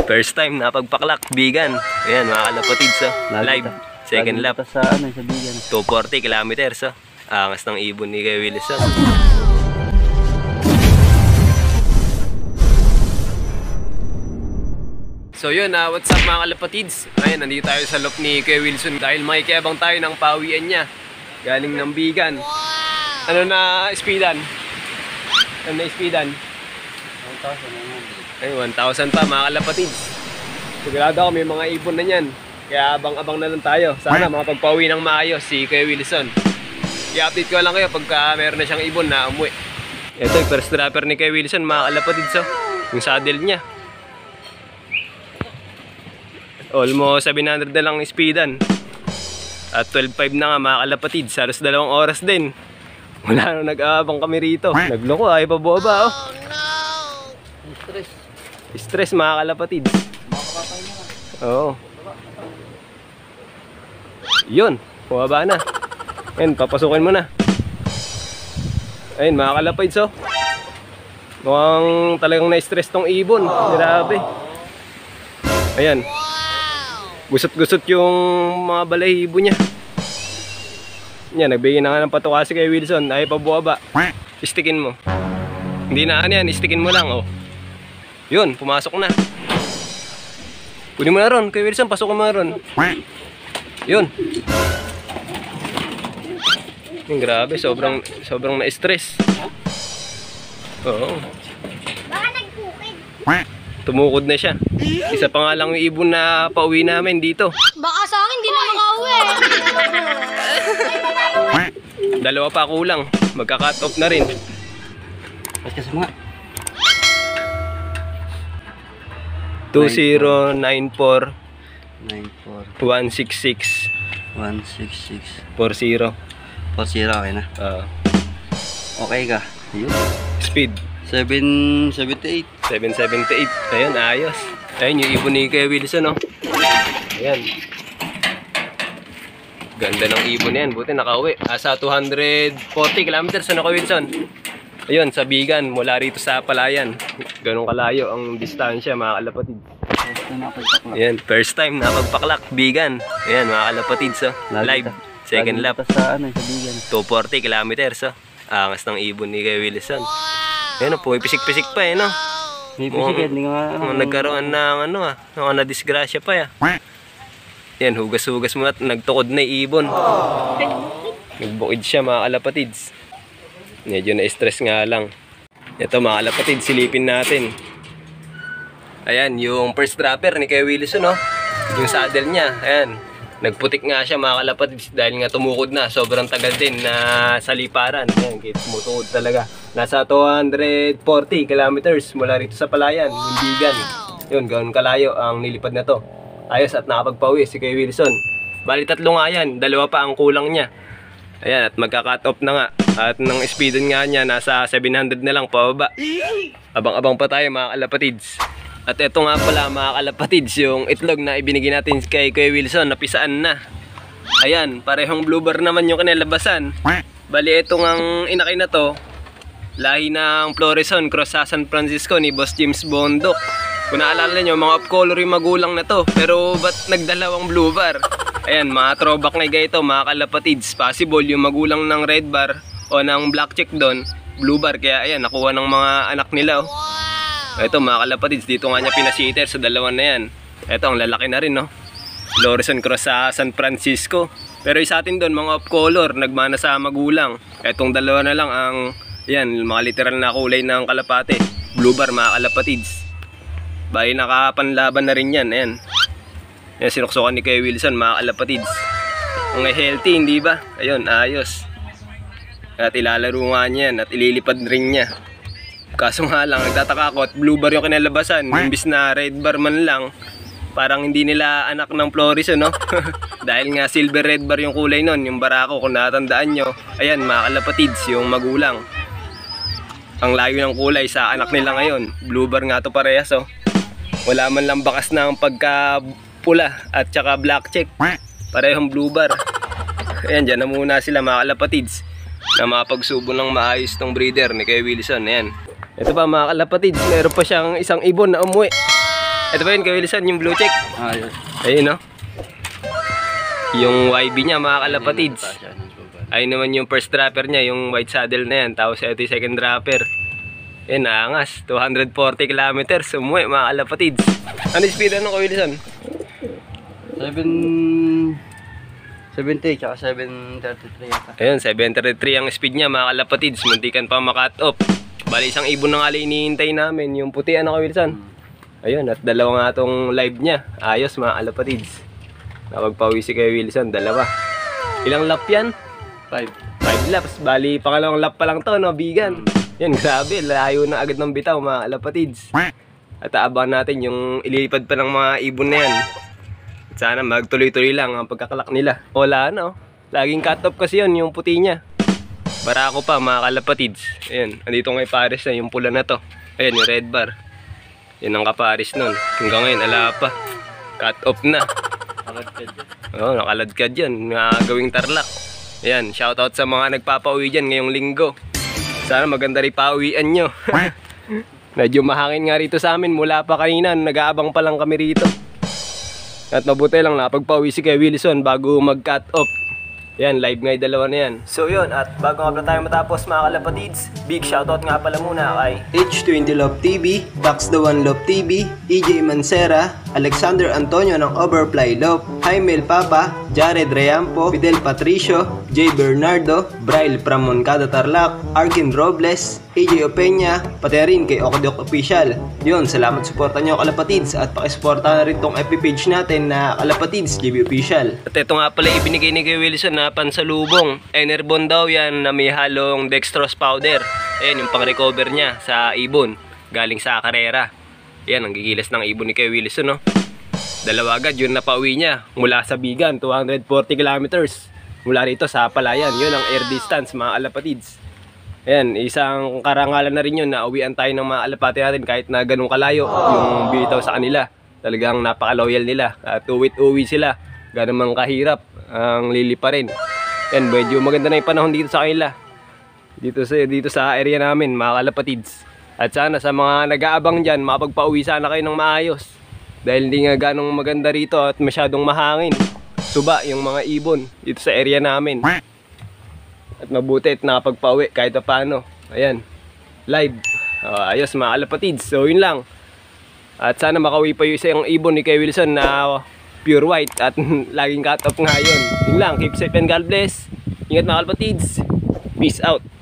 First time napagpaklak, Bigan. Ayan mga kalapatids, live, second lap. Sa Bigan. 240 kilometers, angas ng ibon ni Kuya Wilson. So yun, what's up mga kalapatids? Ayan, nandito tayo sa loop ni Kuya Wilson dahil makikiabang tayo ng pawian niya galing ng Bigan. Ano na speedan? Ano na speedan? 1,000 pa mga kalapatids. Sigurado ako may mga ibon na yan. Kaya abang-abang na lang tayo. Sana makapagpauwi ng maayos si Kuya Wilson. I-update ko lang kayo pagka meron na siyang ibon na umuwi. Ito yung first dropper ni Kuya Wilson mga kalapatids. Yung saddle niya. Almost 700 na lang speedan. At 12.5 na nga mga kalapatids. Halos 2 oras din. Wala nang nag-aabang kami rito. Nagloko, ay pa buaba oh. Stress mga kalapatids. Oo. Yun, bumaba na. Ayun, papasukin mo na. Ayun mga kalapatids oh. Mukhang talagang na-stress tong ibon. Grabe. Ayan. Gusot-gusot yung mga balahibo niya. Yan, nagbigay na nga ng patuka si kay Wilson. Ay pa buwaba. Istikin mo. Hindi na ano yan, istikin mo lang oh. Yun, pumasok na. Kunin mo na ron, kay Wilson, pasukin mo na ron. Yun. Yung grabe, sobrang na-stress. Oo. Baka nagkukid. Tumukod na siya. Isa pa nga lang yung ibon na pauwi namin dito. Baka sa akin, di na makauwi. 2 pa kulang. Magka-cut off na rin. Kasi mga 2094 166 40. okay na. Okay ka. Ayun. Speed 778. 778. Ayun, ayos. Ayun yung ibon ni Kuya Wilson oh. Ayan. Ganda ng ibon yan. Buti nakauwi. Sa 240 kilometers ano Kuya Wilson? Ayun, sa Bigan, mula rito sa Palayan. Ganun kalayo ang distansya mga kalapatids. Ayan, first time napagpaklak, Bigan. Ayan mga kalapatids live, second lap. Sa Bigan. 240 kilometers angas ng ibon ni Kuya Wilson. Ayan, pumipisik-pisik pa no? Pisik hindi nga nagkaroon ng na-disgrasya pa Yan, hugas-hugas mo at nagtukod na ibon. Nagbukid siya mga kalapatids. Medyo na-stress nga lang. Ito mga kalapatids, silipin natin. Ayan, yung first dropper ni Kuya Wilson yung saddle niya, ayan. Nagputik nga siya mga kalapatids dahil nga tumukod na. Sobrang tagal din na sa liparan. Ayan, tumutukod talaga. Nasa 240 kilometers mula rito sa Palayan, yung Bigan. Yun, ganoon kalayo ang nilipad na to. Ayos at nakapagpauwi si Kuya Wilson. Bali 3 nga yan, 2 pa ang kulang niya. Ayan, at magka-cut off na nga. At ng speedan nga niya, nasa 700 na lang pababa. Abang-abang pa tayo mga kalapatids. At ito nga pala mga kalapatids, yung itlog na ibinigay natin kay Kuya Wilson, napisaan na. Ayan, parehong blue bar naman yung kinalabasan. Bali, ito ngang inakay na to, lahi ng Florison, cross sa San Francisco ni Boss James Bondok. Kung naalala nyo, mga off-color yung magulang na to. Pero ba't nagdalawang blue bar? Ayan, mga throwback na ito mga kalapatids. Possible yung magulang ng red bar o ng black check doon, blue bar. Kaya ayan, nakuha ng mga anak nila Ito mga kalapatids, dito nga niya pinasiter sa 2 na yan. Ito, ang lalaki na rin Florison cross sa San Francisco. Pero isa atin doon, mga off-color, nagmana sa magulang. Etong 2 na lang ang, yan, mga literal na kulay ng kalapate. Blue bar mga kalapatids. Bali nakapanlaban na rin yan, ayan. Yan, sinuksukan ni Kuya Wilson mga kalapatids. Ang healthy, hindi ba? Ayun, ayos. At ilalaro nga niyan at ililipad rin niya. Kaso nga lang, nagtataka ako at blue bar yung kinalabasan. Imbis na red bar man lang, parang hindi nila anak ng Florison Dahil nga silver red bar yung kulay nun, yung barako kung natandaan nyo. Ayan mga kalapatids, yung magulang. Ang layo ng kulay sa anak nila ngayon. Blue bar nga to parehas Wala man lang bakas ng pagka-pula at saka black check. Parehong blue bar. Ayan, dyan na muna sila mga kalapatids na mapagsubo ng maayos tong breeder ni Kuya Wilson. Ayan. Ito pa mga kalapatids, meron pa siyang isang ibon na umuwi. Ito ba yun, Kuya Wilson, yung blue check? Ayos. Ayun, no? Yung YB niya, mga kalapatids. Ayun naman yung first dropper niya, yung white saddle na yan. Tapos ito yung second dropper. Yan, naangas. 240 kilometers. Umuwi, mga kalapatids. Ano yung speed ano, Kuya Wilson? 770 tsaka 733 yata. Ayun, 733 ang speed niya, mga kalapatids. Muntikan pa makat off. Bali, isang ibon na nga lang hinihintay namin. Yung puti, ano, Kuya Wilson? Ayun, at dalawa nga tong live niya. Ayos, mga kalapatids. Napagpawi si Kuya Wilson, dalawa. Ilang lap yan? 5 laps. Bali, pangalawang lap pa lang to, no, bigan. Yan, grabe. Layo na agad ng bitaw, mga kalapatids. At aabangan natin yung ilipad pa ng mga ibon na yan. At sana magtuloy-tuloy lang ang pagkakalak nila. Wala na, oh. Laging cut off kasi yun, yung puti niya. Barako pa, mga kalapatids. Ayan, andito ngay pares na, yung pula na to. Ayan, yung red bar. Yan ang kapares nun. Hanggang ngayon, ala pa. Cut off na. Oo, nakaladkad yan. Gawing tarlak. Ayan, shoutout sa mga nagpapauwi dyan ngayong linggo. Sana maganda rin pauwian nyo. Medyo mahangin nga rito sa amin. Mula pa kanina, nag-aabang pa lang kami rito. At mabuti lang napagpauwi si Kuya Wilson bago mag-cut off. Yan, live nga yung dalawa na yan. So yun, at bago nga pala tayo matapos, mga kalapatids, big shoutout nga pala muna kay H20 Love TV, Dax the One Love TV, EJ Mancera, Alexander Antonio ng Overfly Love, Jaime Papa, Jared Reampo, Fidel Patricio, J. Bernardo, Braille from Moncada Tarlac, Arkin Robles, AJ Opeña, pati rin kay Okadok Official. Yun, salamat suporta nyo kalapatids at pakisuporta na rin tong FB page natin na Kalapatids JB Official. At ito nga pala ibinigay ni Kuya Wilson na pansalubong. Enerbon daw yan na may halong dextrose powder. Ayan yung pang-recover niya sa ibon galing sa karera. Ayan ang gigilas ng ibon ni Kuya Wilson, no? Dalawa agad yun na pauwi niya mula sa Bigan, 240 kilometers. Mula rito sa Palayan, yun ang air distance, mga kalapatids. Ayan, isang karangalan na rin yun na uwian tayo ng mga alapati natin kahit na ganun kalayo yung bitaw sa kanila. Talagang napaka-loyal nila at uwi sila. Ganun mang kahirap ang lilipa rin. Ayan, medyo maganda na yung panahon dito sa kanila. Dito sa area namin, mga kalapatids. At sana sa mga nag-aabang dyan, makapagpauwi sana kayo ng maayos. Dahil hindi nga ganong maganda rito at masyadong mahangin. Suba yung mga ibon dito sa area namin. At mabuti at nakapagpauwi kahit paano. Ayan, live. Ayos mga kalapatids. So yun lang. At sana makauwi pa yung isang ibon ni Kuya Wilson na pure white. At laging cut off nga yun. Yun lang. Keep safe and God bless. Ingat mga kalapatids. Peace out.